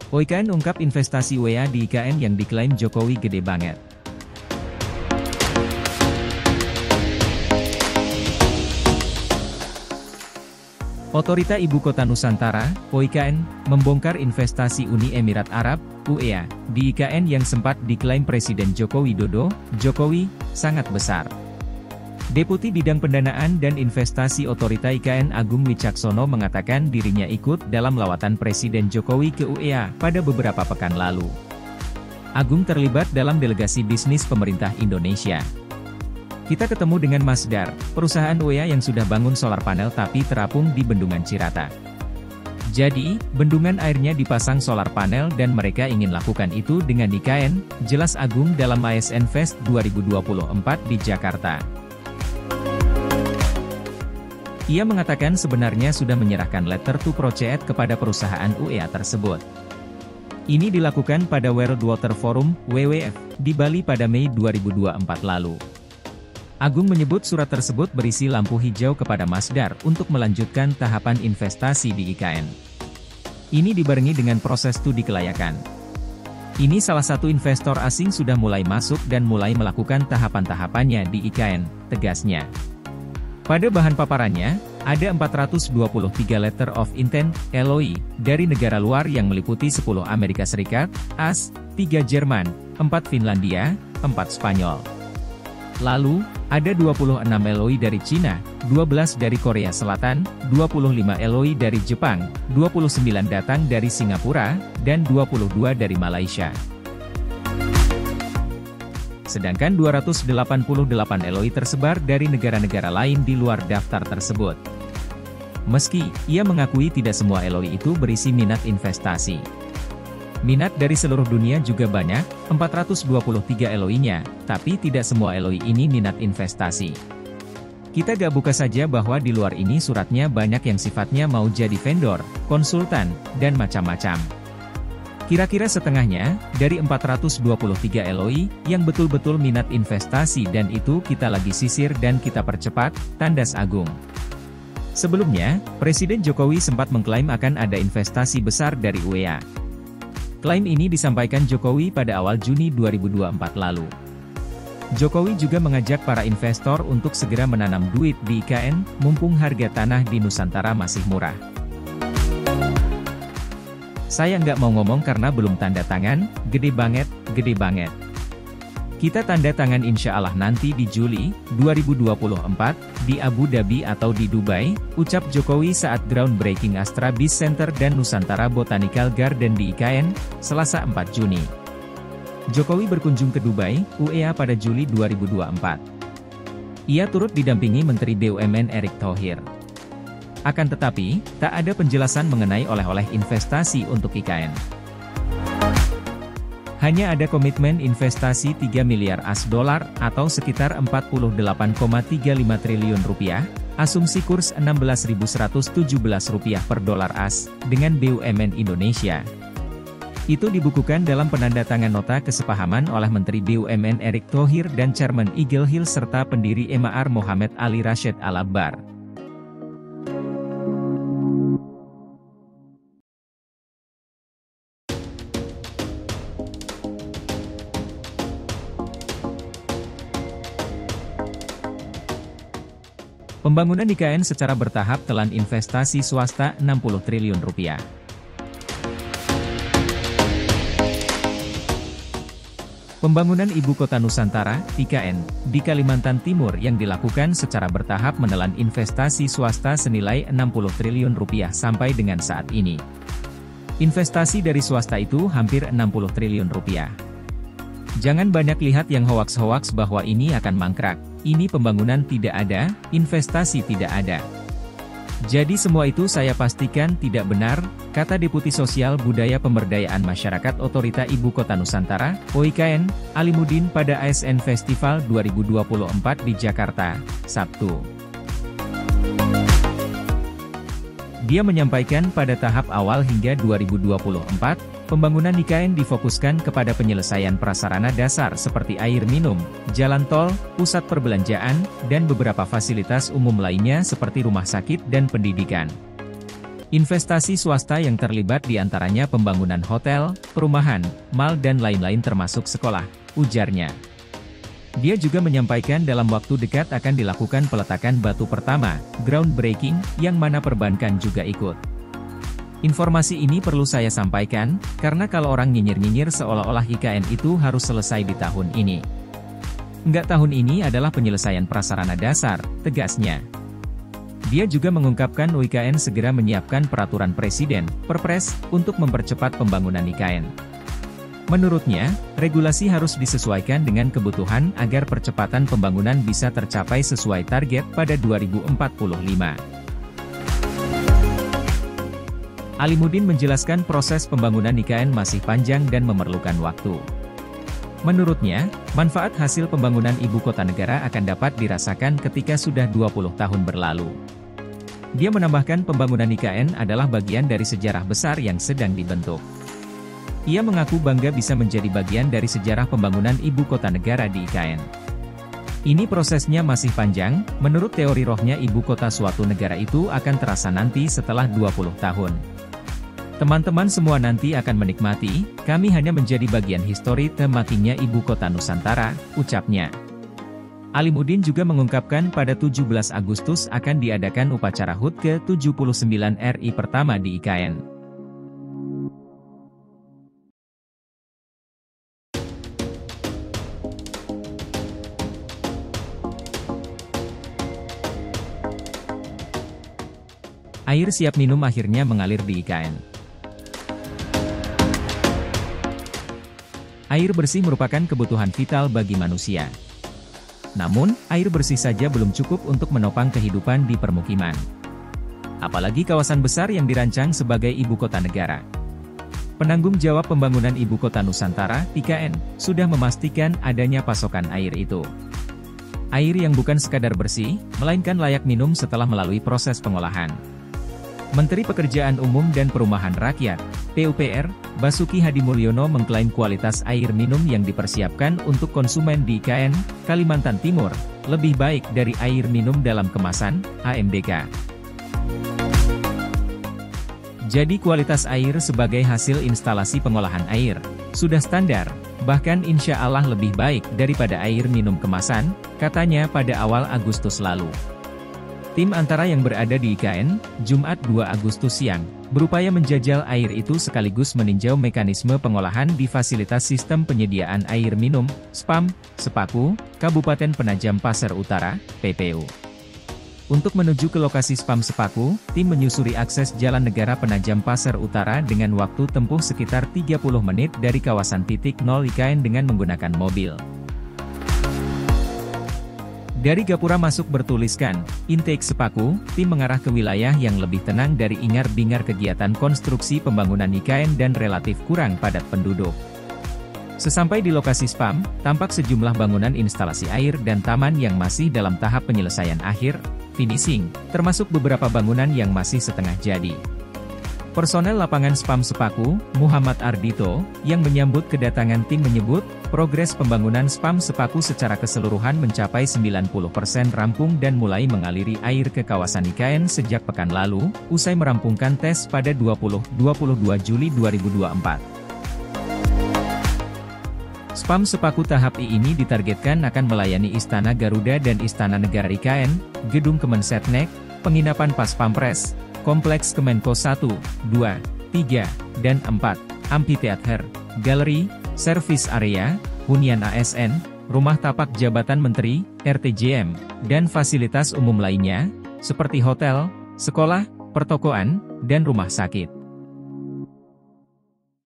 OIKN ungkap investasi UEA di IKN yang diklaim Jokowi gede banget. Otorita Ibu Kota Nusantara, OIKN, membongkar investasi Uni Emirat Arab, UEA, di IKN yang sempat diklaim Presiden Joko Widodo, Jokowi, sangat besar. Deputi Bidang Pendanaan dan Investasi Otorita IKN Agung Wicaksono mengatakan dirinya ikut dalam lawatan Presiden Jokowi ke UEA pada beberapa pekan lalu. Agung terlibat dalam delegasi bisnis pemerintah Indonesia. Kita ketemu dengan Masdar, perusahaan UEA yang sudah bangun solar panel tapi terapung di Bendungan Cirata. Jadi, bendungan airnya dipasang solar panel dan mereka ingin lakukan itu dengan IKN, jelas Agung dalam ASN Fest 2024 di Jakarta. Ia mengatakan sebenarnya sudah menyerahkan letter to proceed kepada perusahaan UEA tersebut. Ini dilakukan pada World Water Forum, WWF, di Bali pada Mei 2024 lalu. Agung menyebut surat tersebut berisi lampu hijau kepada Masdar untuk melanjutkan tahapan investasi di IKN. Ini dibarengi dengan proses studi kelayakan. Ini salah satu investor asing sudah mulai masuk dan mulai melakukan tahapan-tahapannya di IKN, tegasnya. Pada bahan paparannya, ada 423 letter of intent, LOI, dari negara luar yang meliputi 10 Amerika Serikat, AS, 3 Jerman, 4 Finlandia, 4 Spanyol. Lalu, ada 26 LOI dari Cina, 12 dari Korea Selatan, 25 LOI dari Jepang, 29 datang dari Singapura, dan 22 dari Malaysia. Sedangkan 288 LOI tersebar dari negara-negara lain di luar daftar tersebut. Meski, ia mengakui tidak semua LOI itu berisi minat investasi. Minat dari seluruh dunia juga banyak, 423 LOI-nya, tapi tidak semua LOI ini minat investasi. Kita gak buka saja bahwa di luar ini suratnya banyak yang sifatnya mau jadi vendor, konsultan, dan macam-macam. Kira-kira setengahnya, dari 423 LOI, yang betul-betul minat investasi dan itu kita lagi sisir dan kita percepat, tandas Agung. Sebelumnya, Presiden Jokowi sempat mengklaim akan ada investasi besar dari UEA. Klaim ini disampaikan Jokowi pada awal Juni 2024 lalu. Jokowi juga mengajak para investor untuk segera menanam duit di IKN, mumpung harga tanah di Nusantara masih murah. Saya nggak mau ngomong karena belum tanda tangan, gede banget, gede banget. Kita tanda tangan insya Allah nanti di Juli 2024, di Abu Dhabi atau di Dubai, ucap Jokowi saat groundbreaking Astra Biz Center dan Nusantara Botanical Garden di IKN, Selasa 4 Juni. Jokowi berkunjung ke Dubai, UEA pada Juli 2024. Ia turut didampingi Menteri BUMN Erick Thohir. Akan tetapi, tak ada penjelasan mengenai oleh-oleh investasi untuk IKN. Hanya ada komitmen investasi 3 miliar AS dolar atau sekitar 48,35 triliun rupiah, asumsi kurs 16.117 rupiah per dolar AS, dengan BUMN Indonesia. Itu dibukukan dalam penandatangan nota kesepahaman oleh Menteri BUMN Erick Thohir dan Chairman Eagle Hill serta pendiri Emaar Mohamed Ali Rashid Al-Akbar. Pembangunan IKN secara bertahap telan investasi swasta 60 triliun rupiah. Pembangunan Ibu Kota Nusantara, IKN, di Kalimantan Timur yang dilakukan secara bertahap menelan investasi swasta senilai 60 triliun rupiah sampai dengan saat ini. Investasi dari swasta itu hampir 60 triliun rupiah. Jangan banyak lihat yang hoaks-hoaks bahwa ini akan mangkrak. Ini pembangunan tidak ada, investasi tidak ada. Jadi semua itu saya pastikan tidak benar, kata Deputi Sosial Budaya Pemberdayaan Masyarakat Otorita Ibu Kota Nusantara, OIKN, Alimuddin pada ASN Festival 2024 di Jakarta, Sabtu. Dia menyampaikan pada tahap awal hingga 2024, pembangunan IKN difokuskan kepada penyelesaian prasarana dasar seperti air minum, jalan tol, pusat perbelanjaan, dan beberapa fasilitas umum lainnya seperti rumah sakit dan pendidikan. Investasi swasta yang terlibat diantaranya pembangunan hotel, perumahan, mal dan lain-lain termasuk sekolah, ujarnya. Dia juga menyampaikan dalam waktu dekat akan dilakukan peletakan batu pertama, groundbreaking, yang mana perbankan juga ikut. Informasi ini perlu saya sampaikan, karena kalau orang nyinyir-nyinyir seolah-olah IKN itu harus selesai di tahun ini. Enggak, tahun ini adalah penyelesaian prasarana dasar, tegasnya. Dia juga mengungkapkan IKN segera menyiapkan peraturan presiden, Perpres, untuk mempercepat pembangunan IKN. Menurutnya, regulasi harus disesuaikan dengan kebutuhan agar percepatan pembangunan bisa tercapai sesuai target pada 2045. Alimuddin menjelaskan proses pembangunan IKN masih panjang dan memerlukan waktu. Menurutnya, manfaat hasil pembangunan ibu kota negara akan dapat dirasakan ketika sudah 20 tahun berlalu. Dia menambahkan pembangunan IKN adalah bagian dari sejarah besar yang sedang dibentuk. Ia mengaku bangga bisa menjadi bagian dari sejarah pembangunan ibu kota negara di IKN. Ini prosesnya masih panjang, menurut teori rohnya ibu kota suatu negara itu akan terasa nanti setelah 20 tahun. Teman-teman semua nanti akan menikmati, kami hanya menjadi bagian histori temakinya ibu kota Nusantara, ucapnya. Alimuddin juga mengungkapkan pada 17 Agustus akan diadakan upacara HUT ke-79 RI pertama di IKN. Air siap minum akhirnya mengalir di IKN. Air bersih merupakan kebutuhan vital bagi manusia. Namun, air bersih saja belum cukup untuk menopang kehidupan di permukiman. Apalagi kawasan besar yang dirancang sebagai ibu kota negara. Penanggung jawab pembangunan ibu kota Nusantara, IKN, sudah memastikan adanya pasokan air itu. Air yang bukan sekadar bersih, melainkan layak minum setelah melalui proses pengolahan. Menteri Pekerjaan Umum dan Perumahan Rakyat, PUPR, Basuki Hadimulyono mengklaim kualitas air minum yang dipersiapkan untuk konsumen di IKN, Kalimantan Timur, lebih baik dari air minum dalam kemasan, AMDK. Jadi kualitas air sebagai hasil instalasi pengolahan air, sudah standar, bahkan insya Allah lebih baik daripada air minum kemasan, katanya pada awal Agustus lalu. Tim antara yang berada di IKN, Jumat 2 Agustus siang, berupaya menjajal air itu sekaligus meninjau mekanisme pengolahan di Fasilitas Sistem Penyediaan Air Minum, SPAM, Sepaku, Kabupaten Penajam Pasir Utara, PPU. Untuk menuju ke lokasi SPAM Sepaku, tim menyusuri akses Jalan Negara Penajam Pasir Utara dengan waktu tempuh sekitar 30 menit dari kawasan titik 0 IKN dengan menggunakan mobil. Dari gapura masuk bertuliskan, intake Sepaku, tim mengarah ke wilayah yang lebih tenang dari ingar-bingar kegiatan konstruksi pembangunan IKN dan relatif kurang padat penduduk. Sesampai di lokasi SPAM, tampak sejumlah bangunan instalasi air dan taman yang masih dalam tahap penyelesaian akhir, finishing, termasuk beberapa bangunan yang masih setengah jadi. Personel lapangan SPAM Sepaku, Muhammad Ardito, yang menyambut kedatangan tim menyebut, progres pembangunan SPAM Sepaku secara keseluruhan mencapai 90% rampung dan mulai mengaliri air ke kawasan IKN sejak pekan lalu, usai merampungkan tes pada 22 Juli 2024. SPAM Sepaku tahap I ini ditargetkan akan melayani Istana Garuda dan Istana Negara IKN, Gedung Kemensetnek, penginapan Pas Pampres, Kompleks Kemenko 1, 2, 3, dan 4, Amphitheater, Galeri, Service Area, Hunian ASN, Rumah Tapak Jabatan Menteri, RTJM, dan fasilitas umum lainnya, seperti hotel, sekolah, pertokoan, dan rumah sakit.